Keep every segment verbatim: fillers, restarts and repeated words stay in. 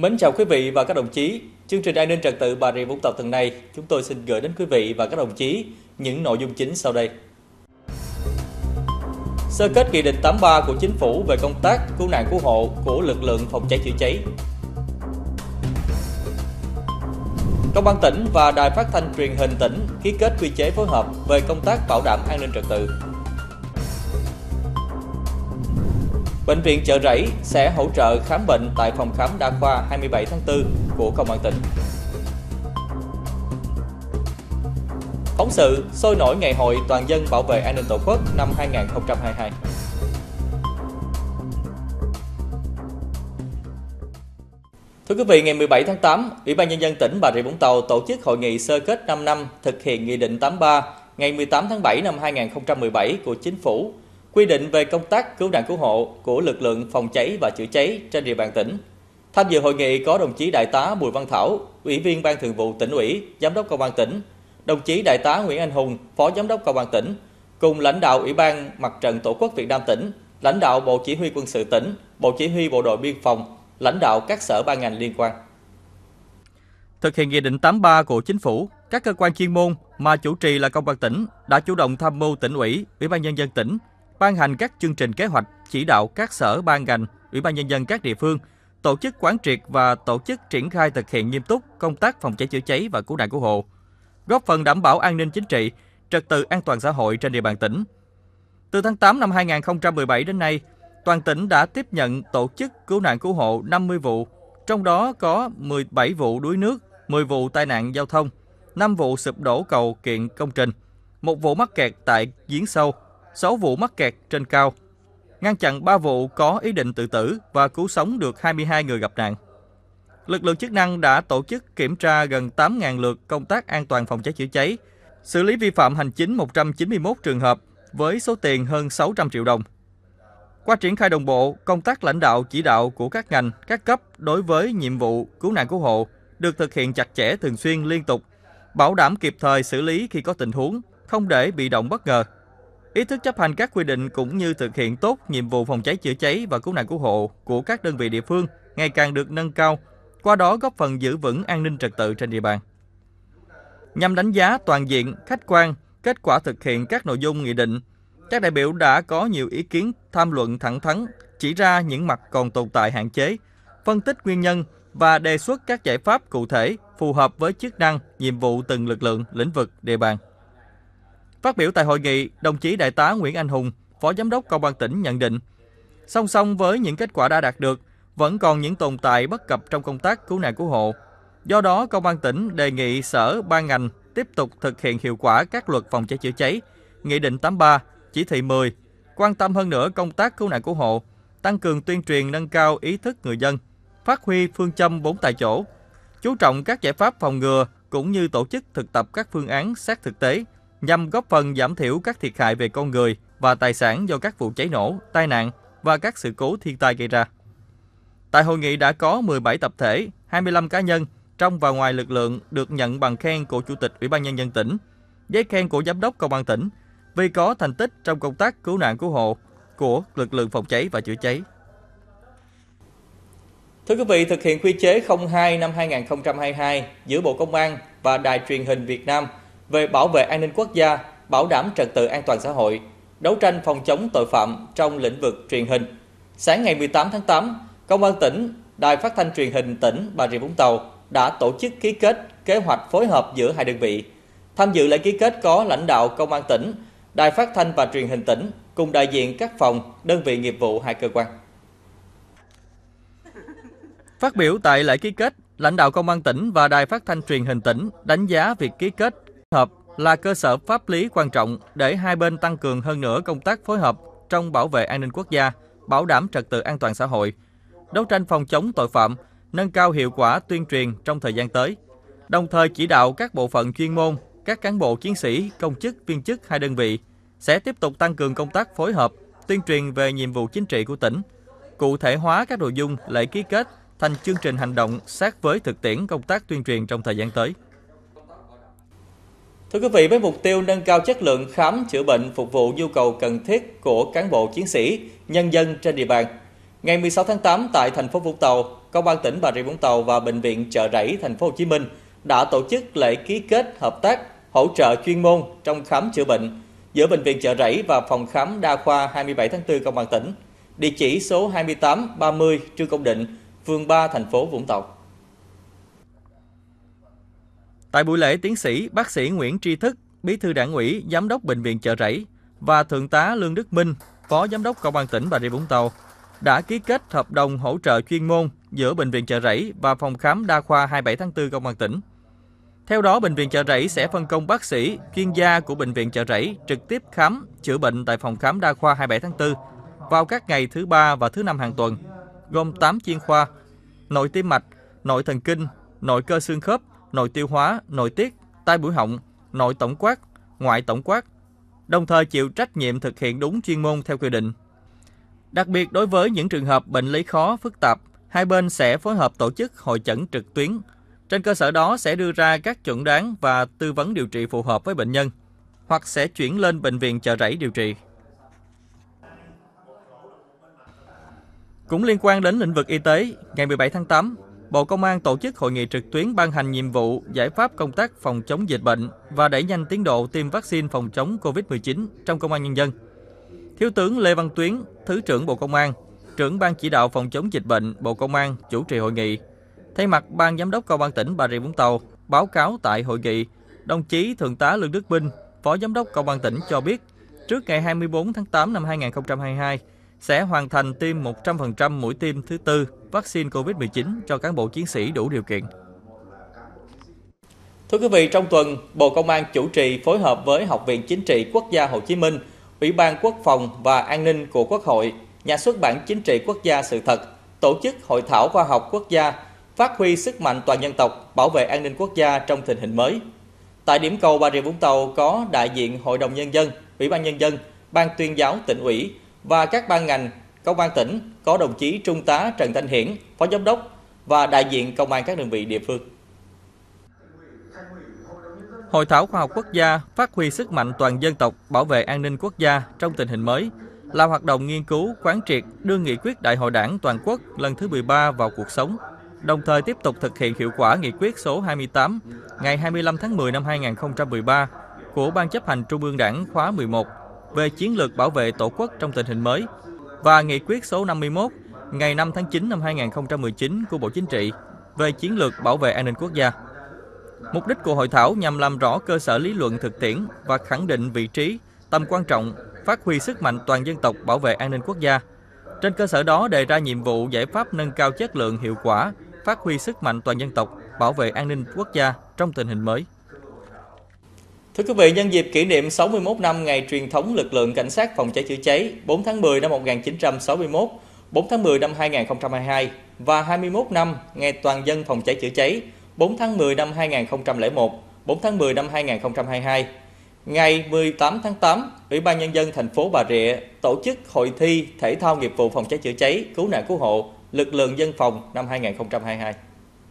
Mến chào quý vị và các đồng chí. Chương trình An ninh trật tự Bà Rịa Vũng Tàu tuần này, chúng tôi xin gửi đến quý vị và các đồng chí những nội dung chính sau đây. Sơ kết Nghị định tám mươi ba của Chính phủ về công tác cứu nạn cứu hộ của lực lượng phòng cháy chữa cháy. Công an tỉnh và Đài Phát thanh Truyền hình tỉnh ký kết quy chế phối hợp về công tác bảo đảm an ninh trật tự. Bệnh viện Chợ Rẫy sẽ hỗ trợ khám bệnh tại phòng khám đa khoa hai mươi bảy tháng tư của Công an tỉnh. Phóng sự sôi nổi ngày hội toàn dân bảo vệ an ninh Tổ quốc năm hai nghìn không trăm hai mươi hai. Thưa quý vị, ngày mười bảy tháng tám, Ủy ban Nhân dân tỉnh Bà Rịa Vũng Tàu tổ chức hội nghị sơ kết năm năm thực hiện Nghị định tám mươi ba ngày mười tám tháng bảy năm hai nghìn không trăm mười bảy của Chính phủ, quy định về công tác cứu nạn cứu hộ của lực lượng phòng cháy và chữa cháy trên địa bàn tỉnh. Tham dự hội nghị có đồng chí Đại tá Bùi Văn Thảo, Ủy viên Ban Thường vụ Tỉnh ủy, Giám đốc Công an tỉnh, đồng chí Đại tá Nguyễn Anh Hùng, Phó Giám đốc Công an tỉnh, cùng lãnh đạo Ủy ban Mặt trận Tổ quốc Việt Nam tỉnh, lãnh đạo Bộ Chỉ huy Quân sự tỉnh, Bộ Chỉ huy Bộ đội Biên phòng, lãnh đạo các sở ban ngành liên quan. Thực hiện Nghị định tám mươi ba của Chính phủ, các cơ quan chuyên môn mà chủ trì là Công an tỉnh đã chủ động tham mưu Tỉnh ủy, Ủy ban Nhân dân tỉnh ban hành các chương trình kế hoạch, chỉ đạo các sở ban ngành, Ủy ban Nhân dân các địa phương tổ chức quán triệt và tổ chức triển khai thực hiện nghiêm túc công tác phòng cháy chữa cháy và cứu nạn cứu hộ, góp phần đảm bảo an ninh chính trị, trật tự an toàn xã hội trên địa bàn tỉnh. Từ tháng tám năm hai nghìn không trăm mười bảy đến nay, toàn tỉnh đã tiếp nhận tổ chức cứu nạn cứu hộ năm mươi vụ, trong đó có mười bảy vụ đuối nước, mười vụ tai nạn giao thông, năm vụ sụp đổ cầu kiện công trình, một vụ mắc kẹt tại giếng sâu, sáu vụ mắc kẹt trên cao, ngăn chặn ba vụ có ý định tự tử và cứu sống được hai mươi hai người gặp nạn. Lực lượng chức năng đã tổ chức kiểm tra gần tám nghìn lượt công tác an toàn phòng cháy chữa cháy, xử lý vi phạm hành chính một trăm chín mươi mốt trường hợp với số tiền hơn sáu trăm triệu đồng. Qua triển khai đồng bộ, công tác lãnh đạo chỉ đạo của các ngành, các cấp đối với nhiệm vụ cứu nạn cứu hộ được thực hiện chặt chẽ, thường xuyên, liên tục, bảo đảm kịp thời xử lý khi có tình huống, không để bị động bất ngờ. Ý thức chấp hành các quy định cũng như thực hiện tốt nhiệm vụ phòng cháy chữa cháy và cứu nạn cứu hộ của các đơn vị địa phương ngày càng được nâng cao, qua đó góp phần giữ vững an ninh trật tự trên địa bàn. Nhằm đánh giá toàn diện, khách quan, kết quả thực hiện các nội dung nghị định, các đại biểu đã có nhiều ý kiến tham luận thẳng thắn, chỉ ra những mặt còn tồn tại hạn chế, phân tích nguyên nhân và đề xuất các giải pháp cụ thể phù hợp với chức năng, nhiệm vụ từng lực lượng, lĩnh vực, địa bàn. Phát biểu tại hội nghị, đồng chí Đại tá Nguyễn Anh Hùng, Phó Giám đốc Công an tỉnh nhận định, song song với những kết quả đã đạt được, vẫn còn những tồn tại bất cập trong công tác cứu nạn cứu hộ. Do đó, Công an tỉnh đề nghị sở ban ngành tiếp tục thực hiện hiệu quả các luật phòng cháy chữa cháy, Nghị định tám mươi ba, Chỉ thị mười, quan tâm hơn nữa công tác cứu nạn cứu hộ, tăng cường tuyên truyền nâng cao ý thức người dân, phát huy phương châm bốn tại chỗ, chú trọng các giải pháp phòng ngừa cũng như tổ chức thực tập các phương án sát thực tế, nhằm góp phần giảm thiểu các thiệt hại về con người và tài sản do các vụ cháy nổ, tai nạn và các sự cố thiên tai gây ra. Tại hội nghị đã có mười bảy tập thể, hai mươi lăm cá nhân trong và ngoài lực lượng được nhận bằng khen của Chủ tịch Ủy ban Nhân dân tỉnh, giấy khen của Giám đốc Công an tỉnh vì có thành tích trong công tác cứu nạn cứu hộ của lực lượng phòng cháy và chữa cháy. Thưa quý vị, thực hiện quy chế không hai năm hai nghìn không trăm hai mươi hai giữa Bộ Công an và Đài Truyền hình Việt Nam về bảo vệ an ninh quốc gia, bảo đảm trật tự an toàn xã hội, đấu tranh phòng chống tội phạm trong lĩnh vực truyền hình. Sáng ngày mười tám tháng tám, Công an tỉnh, Đài Phát thanh Truyền hình tỉnh Bà Rịa Vũng Tàu đã tổ chức ký kết kế hoạch phối hợp giữa hai đơn vị. Tham dự lễ ký kết có lãnh đạo Công an tỉnh, Đài Phát thanh và Truyền hình tỉnh cùng đại diện các phòng, đơn vị nghiệp vụ hai cơ quan. Phát biểu tại lễ ký kết, lãnh đạo Công an tỉnh và Đài Phát thanh Truyền hình tỉnh đánh giá việc ký kết hợp là cơ sở pháp lý quan trọng để hai bên tăng cường hơn nữa công tác phối hợp trong bảo vệ an ninh quốc gia, bảo đảm trật tự an toàn xã hội, đấu tranh phòng chống tội phạm, nâng cao hiệu quả tuyên truyền trong thời gian tới. Đồng thời chỉ đạo các bộ phận chuyên môn, các cán bộ chiến sĩ, công chức, viên chức hai đơn vị sẽ tiếp tục tăng cường công tác phối hợp, tuyên truyền về nhiệm vụ chính trị của tỉnh, cụ thể hóa các nội dung lễ ký kết thành chương trình hành động sát với thực tiễn công tác tuyên truyền trong thời gian tới. Thưa quý vị, với mục tiêu nâng cao chất lượng khám chữa bệnh phục vụ nhu cầu cần thiết của cán bộ chiến sĩ, nhân dân trên địa bàn, ngày mười sáu tháng tám tại thành phố Vũng Tàu, Công an tỉnh Bà Rịa Vũng Tàu và Bệnh viện Chợ Rẫy Thành phố Hồ Chí Minh đã tổ chức lễ ký kết hợp tác hỗ trợ chuyên môn trong khám chữa bệnh giữa Bệnh viện Chợ Rẫy và Phòng khám đa khoa hai mươi bảy tháng tư Công an tỉnh, địa chỉ số hai mươi tám ba mươi Trương Công Định, phường ba, thành phố Vũng Tàu. Tại buổi lễ, tiến sĩ bác sĩ Nguyễn Tri Thức, Bí thư Đảng ủy, Giám đốc Bệnh viện Chợ Rẫy và Thượng tá Lương Đức Minh, Phó Giám đốc Công an tỉnh Bà Rịa Vũng Tàu đã ký kết hợp đồng hỗ trợ chuyên môn giữa Bệnh viện Chợ Rẫy và Phòng khám đa khoa hai mươi bảy tháng tư Công an tỉnh. Theo đó, Bệnh viện Chợ Rẫy sẽ phân công bác sĩ, chuyên gia của Bệnh viện Chợ Rẫy trực tiếp khám, chữa bệnh tại Phòng khám đa khoa hai mươi bảy tháng tư vào các ngày thứ ba và thứ năm hàng tuần, gồm tám chuyên khoa: nội tim mạch, nội thần kinh, nội cơ xương khớp, nội tiêu hóa, nội tiết, tai mũi họng, nội tổng quát, ngoại tổng quát, đồng thời chịu trách nhiệm thực hiện đúng chuyên môn theo quy định. Đặc biệt đối với những trường hợp bệnh lý khó, phức tạp, hai bên sẽ phối hợp tổ chức hội chẩn trực tuyến. Trên cơ sở đó sẽ đưa ra các chẩn đoán và tư vấn điều trị phù hợp với bệnh nhân, hoặc sẽ chuyển lên Bệnh viện Chợ Rẫy điều trị. Cũng liên quan đến lĩnh vực y tế, ngày mười bảy tháng tám, Bộ Công an tổ chức hội nghị trực tuyến ban hành nhiệm vụ, giải pháp công tác phòng chống dịch bệnh và đẩy nhanh tiến độ tiêm vaccine phòng chống Covid mười chín trong Công an Nhân dân. Thiếu tướng Lê Văn Tuyến, Thứ trưởng Bộ Công an, trưởng Ban chỉ đạo phòng chống dịch bệnh Bộ Công an chủ trì hội nghị. Thay mặt Ban Giám đốc Công an tỉnh Bà Rịa Vũng Tàu báo cáo tại hội nghị, đồng chí Thượng tá Lương Đức Minh, Phó Giám đốc Công an tỉnh cho biết, trước ngày hai mươi tư tháng tám năm hai nghìn không trăm hai mươi hai, sẽ hoàn thành tiêm một trăm phần trăm mũi tiêm thứ tư vaccine Covid mười chín cho cán bộ chiến sĩ đủ điều kiện. Thưa quý vị, trong tuần, Bộ Công an chủ trì phối hợp với Học viện Chính trị Quốc gia Hồ Chí Minh, Ủy ban Quốc phòng và An ninh của Quốc hội, Nhà xuất bản Chính trị Quốc gia Sự thật tổ chức Hội thảo khoa học quốc gia phát huy sức mạnh toàn dân tộc, bảo vệ an ninh quốc gia trong tình hình mới. Tại điểm cầu Bà Rịa Vũng Tàu có đại diện Hội đồng Nhân dân, Ủy ban Nhân dân, Ban tuyên giáo tỉnh ủy và các ban ngành. Công an tỉnh có đồng chí Trung tá Trần Thanh Hiển, Phó Giám đốc và đại diện công an các đơn vị địa phương. Hội thảo khoa học quốc gia phát huy sức mạnh toàn dân tộc, bảo vệ an ninh quốc gia trong tình hình mới là hoạt động nghiên cứu, quán triệt, đưa nghị quyết Đại hội Đảng toàn quốc lần thứ mười ba vào cuộc sống, đồng thời tiếp tục thực hiện hiệu quả nghị quyết số hai mươi tám ngày hai mươi lăm tháng mười năm hai nghìn không trăm mười ba của Ban chấp hành Trung ương Đảng khóa mười một về chiến lược bảo vệ Tổ quốc trong tình hình mới và nghị quyết số năm mươi mốt ngày năm tháng chín năm hai nghìn không trăm mười chín của Bộ Chính trị về chiến lược bảo vệ an ninh quốc gia. Mục đích của hội thảo nhằm làm rõ cơ sở lý luận thực tiễn và khẳng định vị trí, tầm quan trọng, phát huy sức mạnh toàn dân tộc bảo vệ an ninh quốc gia. Trên cơ sở đó đề ra nhiệm vụ giải pháp nâng cao chất lượng, hiệu quả, phát huy sức mạnh toàn dân tộc, bảo vệ an ninh quốc gia trong tình hình mới. Thưa quý vị, nhân dịp kỷ niệm sáu mươi mốt năm ngày truyền thống lực lượng cảnh sát phòng cháy chữa cháy bốn tháng mười năm một nghìn chín trăm sáu mươi mốt, bốn tháng mười năm hai nghìn không trăm hai mươi hai và hai mươi mốt năm ngày toàn dân phòng cháy chữa cháy bốn tháng mười năm hai nghìn không trăm lẻ một, bốn tháng mười năm hai nghìn không trăm hai mươi hai. Ngày mười tám tháng tám, Ủy ban Nhân dân thành phố Bà Rịa tổ chức hội thi thể thao nghiệp vụ phòng cháy chữa cháy, cứu nạn cứu hộ, lực lượng dân phòng năm hai nghìn không trăm hai mươi hai.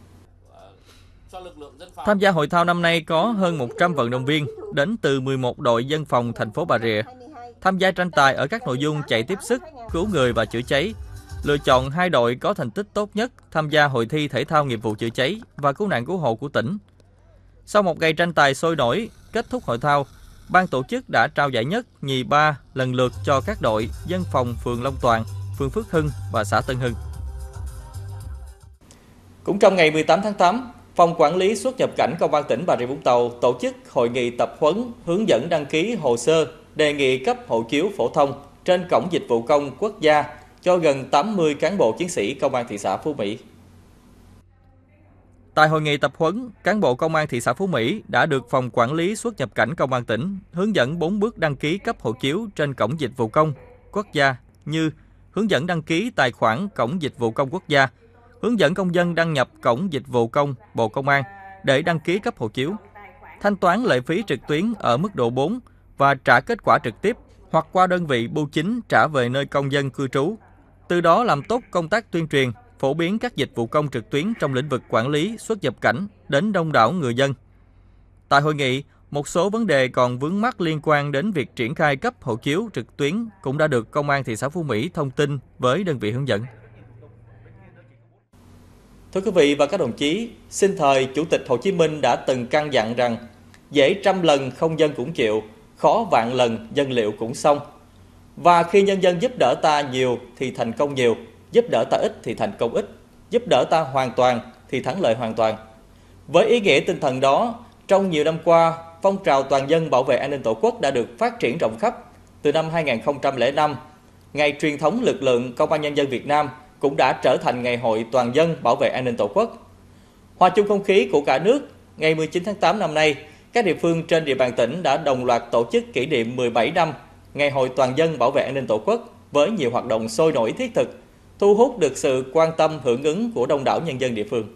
Tham gia hội thao năm nay có hơn một trăm vận động viên đến từ mười một đội dân phòng thành phố Bà Rịa. Tham gia tranh tài ở các nội dung chạy tiếp sức, cứu người và chữa cháy. Lựa chọn hai đội có thành tích tốt nhất tham gia hội thi thể thao nghiệp vụ chữa cháy và cứu nạn cứu hộ của tỉnh. Sau một ngày tranh tài sôi nổi, kết thúc hội thao, ban tổ chức đã trao giải nhất, nhì, ba lần lượt cho các đội dân phòng phường Long Toàn, phường Phước Hưng và xã Tân Hưng. Cũng trong ngày mười tám tháng tám, Phòng Quản lý xuất nhập cảnh Công an tỉnh Bà Rịa Vũng Tàu tổ chức hội nghị tập huấn hướng dẫn đăng ký hồ sơ đề nghị cấp hộ chiếu phổ thông trên Cổng Dịch vụ Công Quốc gia cho gần tám mươi cán bộ chiến sĩ Công an thị xã Phú Mỹ. Tại hội nghị tập huấn, cán bộ Công an thị xã Phú Mỹ đã được Phòng Quản lý xuất nhập cảnh Công an tỉnh hướng dẫn bốn bước đăng ký cấp hộ chiếu trên Cổng Dịch vụ Công Quốc gia như hướng dẫn đăng ký tài khoản Cổng Dịch vụ Công Quốc gia, hướng dẫn công dân đăng nhập Cổng Dịch vụ Công Bộ Công an để đăng ký cấp hộ chiếu, thanh toán lệ phí trực tuyến ở mức độ bốn và trả kết quả trực tiếp hoặc qua đơn vị bưu chính trả về nơi công dân cư trú. Từ đó làm tốt công tác tuyên truyền, phổ biến các dịch vụ công trực tuyến trong lĩnh vực quản lý xuất nhập cảnh đến đông đảo người dân. Tại hội nghị, một số vấn đề còn vướng mắc liên quan đến việc triển khai cấp hộ chiếu trực tuyến cũng đã được Công an thị xã Phú Mỹ thông tin với đơn vị hướng dẫn. Thưa quý vị và các đồng chí, sinh thời Chủ tịch Hồ Chí Minh đã từng căn dặn rằng dễ trăm lần không dân cũng chịu, khó vạn lần dân liệu cũng xong. Và khi nhân dân giúp đỡ ta nhiều thì thành công nhiều, giúp đỡ ta ít thì thành công ít, giúp đỡ ta hoàn toàn thì thắng lợi hoàn toàn. Với ý nghĩa tinh thần đó, trong nhiều năm qua, phong trào toàn dân bảo vệ an ninh Tổ quốc đã được phát triển rộng khắp. Từ năm hai nghìn không trăm lẻ năm, Ngày truyền thống lực lượng Công an Nhân dân Việt Nam cũng đã trở thành ngày hội toàn dân bảo vệ an ninh Tổ quốc. Hòa chung không khí của cả nước, ngày mười chín tháng tám năm nay, các địa phương trên địa bàn tỉnh đã đồng loạt tổ chức kỷ niệm mười bảy năm Ngày hội toàn dân bảo vệ an ninh Tổ quốc với nhiều hoạt động sôi nổi thiết thực, thu hút được sự quan tâm hưởng ứng của đông đảo nhân dân địa phương.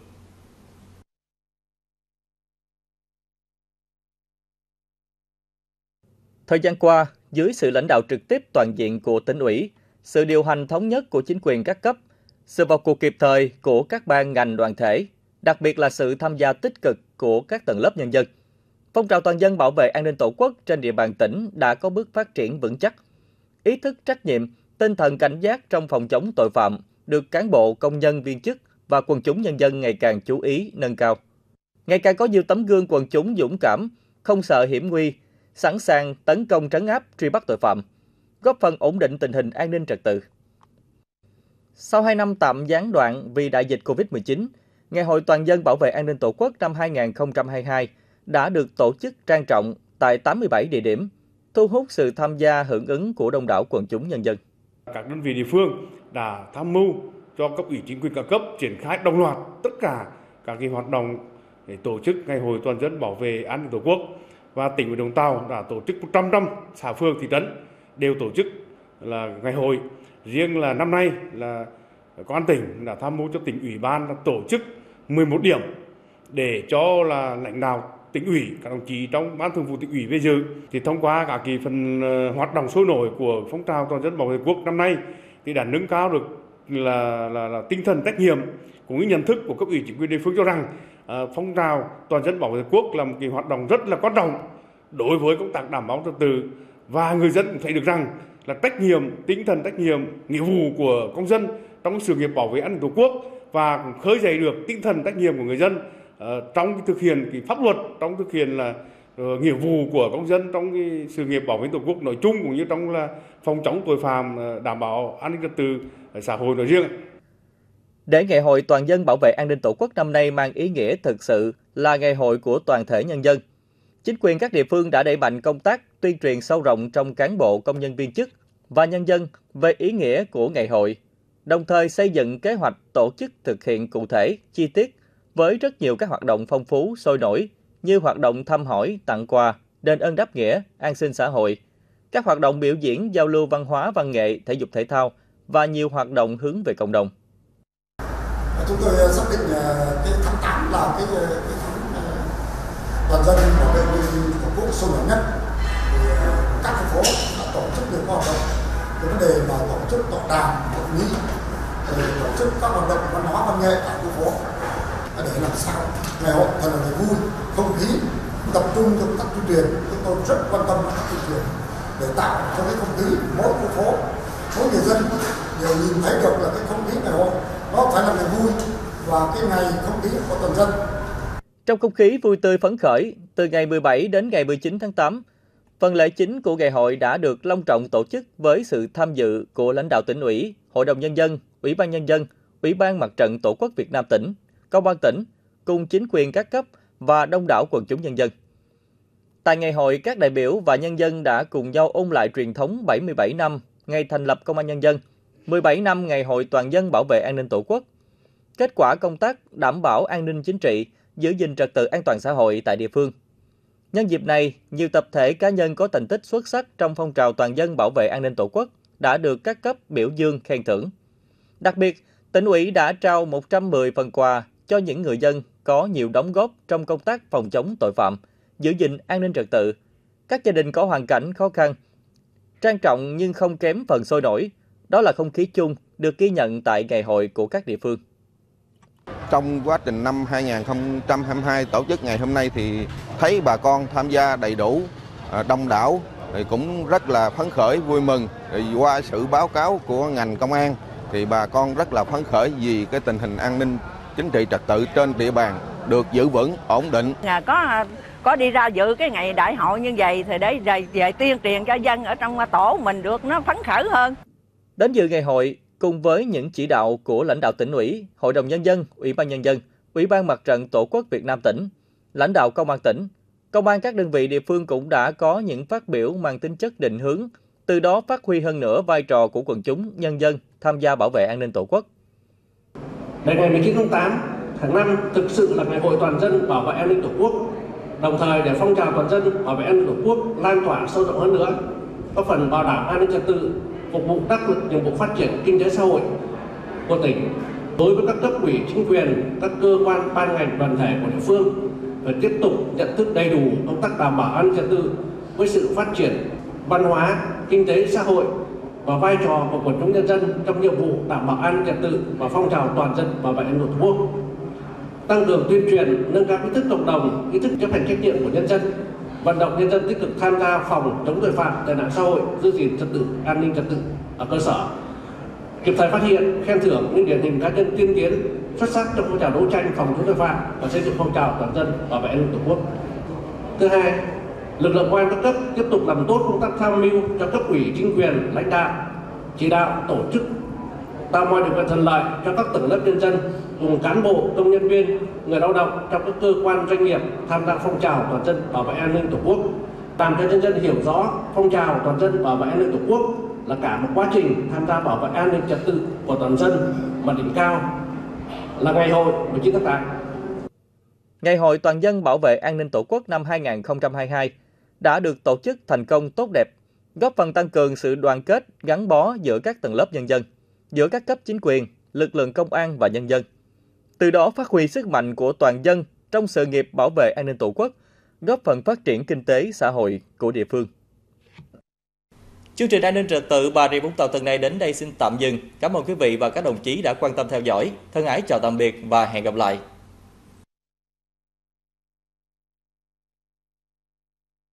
Thời gian qua, dưới sự lãnh đạo trực tiếp toàn diện của tỉnh ủy, sự điều hành thống nhất của chính quyền các cấp, sự vào cuộc kịp thời của các ban ngành đoàn thể, đặc biệt là sự tham gia tích cực của các tầng lớp nhân dân, phong trào toàn dân bảo vệ an ninh Tổ quốc trên địa bàn tỉnh đã có bước phát triển vững chắc. Ý thức trách nhiệm, tinh thần cảnh giác trong phòng chống tội phạm được cán bộ, công nhân, viên chức và quần chúng nhân dân ngày càng chú ý, nâng cao. Ngày càng có nhiều tấm gương quần chúng dũng cảm, không sợ hiểm nguy, sẵn sàng tấn công trấn áp, truy bắt tội phạm, góp phần ổn định tình hình an ninh trật tự. Sau hai năm tạm gián đoạn vì đại dịch Covid mười chín, Ngày hội toàn dân bảo vệ an ninh Tổ quốc năm hai nghìn không trăm hai mươi hai đã được tổ chức trang trọng tại tám mươi bảy địa điểm, thu hút sự tham gia hưởng ứng của đông đảo quần chúng nhân dân. Các đơn vị địa phương đã tham mưu cho cấp ủy chính quyền các cấp triển khai đồng loạt tất cả các cái hoạt động để tổ chức Ngày hội toàn dân bảo vệ an ninh Tổ quốc, và tỉnh ủy Đồng Tàu đã tổ chức một trăm năm xã phường thị trấn đều tổ chức là ngày hội. Riêng là năm nay là Công an tỉnh đã tham mưu cho tỉnh ủy ban là tổ chức mười một điểm để cho là lãnh đạo tỉnh ủy, các đồng chí trong ban thường vụ tỉnh ủy về dự. Thì thông qua các cái phần hoạt động sôi nổi của phong trào toàn dân bảo vệ quốc năm nay thì đã nâng cao được là, là, là tinh thần trách nhiệm cũng như nhận thức của cấp ủy chính quyền địa phương cho rằng uh, phong trào toàn dân bảo vệ quốc là một cái hoạt động rất là quan trọng đối với công tác đảm bảo trật tự, và người dân cũng thấy được rằng là trách nhiệm, tinh thần trách nhiệm, nghĩa vụ của công dân trong sự nghiệp bảo vệ an ninh Tổ quốc, và cũng khơi dậy được tinh thần trách nhiệm của người dân uh, trong thực hiện cái pháp luật, trong thực hiện là uh, nghĩa vụ của công dân trong cái sự nghiệp bảo vệ Tổ quốc nói chung, cũng như trong là phòng chống tội phạm, uh, đảm bảo an ninh trật tự ở xã hội nói riêng. Để Ngày hội toàn dân bảo vệ an ninh Tổ quốc năm nay mang ý nghĩa thực sự là ngày hội của toàn thể nhân dân, chính quyền các địa phương đã đẩy mạnh công tác tuyên truyền sâu rộng trong cán bộ, công nhân, viên chức và nhân dân về ý nghĩa của ngày hội, đồng thời xây dựng kế hoạch tổ chức thực hiện cụ thể, chi tiết với rất nhiều các hoạt động phong phú, sôi nổi như hoạt động thăm hỏi, tặng quà, đền ơn đáp nghĩa, an sinh xã hội, các hoạt động biểu diễn, giao lưu văn hóa, văn nghệ, thể dục thể thao và nhiều hoạt động hướng về cộng đồng. Chúng tôi xác định cái tháng tám là cái, cái tháng toàn dân bảo vệ Tổ quốc sôi nổi nhất. Thì các thành phố đã tổ chức nhiều hoạt động, cái vấn đề mà tổ chức tọa đàm, hội nghị, tổ chức các hoạt động văn hóa văn nghệ tại khu phố để làm sao ngày hội thật là ngày vui, không khí tập trung cho các tuyên truyền. Chúng tôi rất quan tâm đến các tuyên truyền để tạo cho cái không khí mỗi khu phố, mỗi người dân đều nhìn thấy được là cái không khí ngày hội nó phải là ngày vui và cái ngày không khí của toàn dân. Trong không khí vui tươi phấn khởi, từ ngày mười bảy đến ngày mười chín tháng tám, phần lễ chính của ngày hội đã được long trọng tổ chức với sự tham dự của lãnh đạo tỉnh ủy, Hội đồng Nhân dân, Ủy ban Nhân dân, Ủy ban Mặt trận Tổ quốc Việt Nam tỉnh, Công an tỉnh, cùng chính quyền các cấp và đông đảo quần chúng nhân dân. Tại ngày hội, các đại biểu và nhân dân đã cùng nhau ôn lại truyền thống bảy mươi bảy năm ngày thành lập Công an Nhân dân, mười bảy năm Ngày hội toàn dân bảo vệ an ninh Tổ quốc, kết quả công tác đảm bảo an ninh chính trị, giữ gìn trật tự an toàn xã hội tại địa phương. Nhân dịp này, nhiều tập thể cá nhân có thành tích xuất sắc trong phong trào toàn dân bảo vệ an ninh Tổ quốc đã được các cấp biểu dương khen thưởng. Đặc biệt, tỉnh ủy đã trao một trăm mười phần quà cho những người dân có nhiều đóng góp trong công tác phòng chống tội phạm, giữ gìn an ninh trật tự, các gia đình có hoàn cảnh khó khăn. Trang trọng nhưng không kém phần sôi nổi, đó là không khí chung được ghi nhận tại ngày hội của các địa phương. Trong quá trình năm hai nghìn không trăm hai mươi hai tổ chức ngày hôm nay thì thấy bà con tham gia đầy đủ, đông đảo, thì cũng rất là phấn khởi, vui mừng. Thì qua sự báo cáo của ngành công an thì bà con rất là phấn khởi vì cái tình hình an ninh chính trị trật tự trên địa bàn được giữ vững, ổn định. Có có đi ra dự cái ngày đại hội như vậy thì để về, về tuyên truyền cho dân ở trong tổ mình được nó phấn khởi hơn. Đến dự ngày hội, cùng với những chỉ đạo của lãnh đạo tỉnh ủy, Hội đồng Nhân dân, Ủy ban Nhân dân, Ủy ban Mặt trận Tổ quốc Việt Nam tỉnh, lãnh đạo Công an tỉnh, Công an các đơn vị địa phương cũng đã có những phát biểu mang tính chất định hướng, từ đó phát huy hơn nữa vai trò của quần chúng, nhân dân tham gia bảo vệ an ninh Tổ quốc. Để ngày mười chín tháng tám hàng năm thực sự là ngày hội toàn dân bảo vệ an ninh Tổ quốc, đồng thời để phong trào toàn dân bảo vệ an ninh Tổ quốc lan tỏa sâu rộng hơn nữa, góp phần bảo đảm an ninh trật tự, phục vụ đắc lực nhiệm vụ phát triển kinh tế xã hội của tỉnh. Đối với các cấp ủy chính quyền, các cơ quan ban ngành đoàn thể của địa phương phải tiếp tục nhận thức đầy đủ công tác đảm bảo an ninh trật tự với sự phát triển văn hóa, kinh tế xã hội và vai trò của quần chúng nhân dân trong nhiệm vụ đảm bảo an ninh trật tự và phong trào toàn dân bảo vệ an ninh Tổ quốc. Tăng cường tuyên truyền, nâng cao ý thức cộng đồng, ý thức chấp hành trách nhiệm của nhân dân, vận động nhân dân tích cực tham gia phòng chống tội phạm, tệ nạn xã hội, giữ gìn trật tự an ninh trật tự ở cơ sở, kịp thời phát hiện, khen thưởng những điển hình cá nhân tiên tiến xuất sắc trong phong trào đấu tranh phòng chống tội phạm và xây dựng phong trào toàn dân bảo vệ an ninh Tổ quốc. Thứ hai, lực lượng công an các cấp tiếp tục làm tốt công tác tham mưu cho cấp ủy chính quyền, lãnh đạo, chỉ đạo tổ chức tạo mọi điều kiện thuận lợi cho các tầng lớp nhân dân cùng cán bộ, công nhân viên, người lao động trong các cơ quan doanh nghiệp tham gia phong trào toàn dân bảo vệ an ninh Tổ quốc, làm cho nhân dân hiểu rõ phong trào toàn dân bảo vệ an ninh Tổ quốc là cả một quá trình tham gia bảo vệ an ninh trật tự của toàn dân, mà đỉnh cao là ngày hội mười chín tháng tám. Ngày hội toàn dân bảo vệ an ninh Tổ quốc năm hai nghìn không trăm hai mươi hai đã được tổ chức thành công tốt đẹp, góp phần tăng cường sự đoàn kết, gắn bó giữa các tầng lớp nhân dân, giữa các cấp chính quyền, lực lượng công an và nhân dân. Từ đó phát huy sức mạnh của toàn dân trong sự nghiệp bảo vệ an ninh Tổ quốc, góp phần phát triển kinh tế, xã hội của địa phương. Chương trình An ninh trật tự Bà Rịa Vũng Tàu tuần này đến đây xin tạm dừng. Cảm ơn quý vị và các đồng chí đã quan tâm theo dõi. Thân ái chào tạm biệt và hẹn gặp lại.